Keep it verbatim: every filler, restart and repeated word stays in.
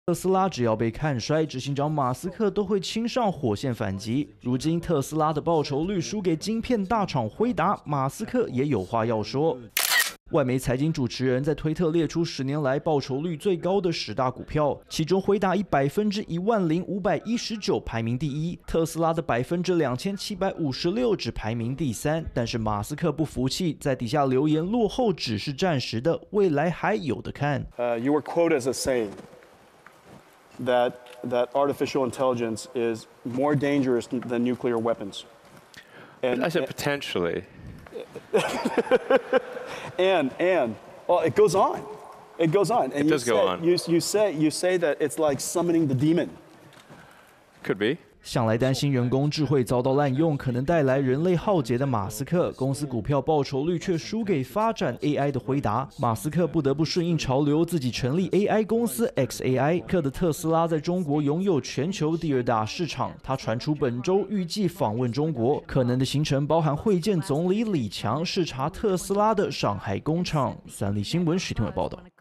特斯拉只要被看衰，执行长马斯克都会亲上火线反击。如今特斯拉的报酬率输给晶片大厂辉达，马斯克也有话要说。外媒财经主持人在推特列出十年来报酬率最高的十大股票，其中辉达以百分之一万零五百一十九排名第一，特斯拉的百分之两千七百五十六只排名第三。但是马斯克不服气，在底下留言落后只是暂时的，未来还有的看。 Uh, you were quoted as saying that that artificial intelligence is more dangerous than nuclear weapons. And I said potentially. And and well, it goes on, it goes on. And it does you go say, on. You you say you say that it's like summoning the demon. Could be. 向来担心人工智慧遭到滥用，可能带来人类浩劫的马斯克，公司股票报酬率却输给发展 A I 的辉达。马斯克不得不顺应潮流，自己成立 A I 公司 X A I。克的特斯拉在中国拥有全球第二大市场。他传出本周预计访问中国，可能的行程包含会见总理李强，视察特斯拉的上海工厂。三立新闻徐天伟报道。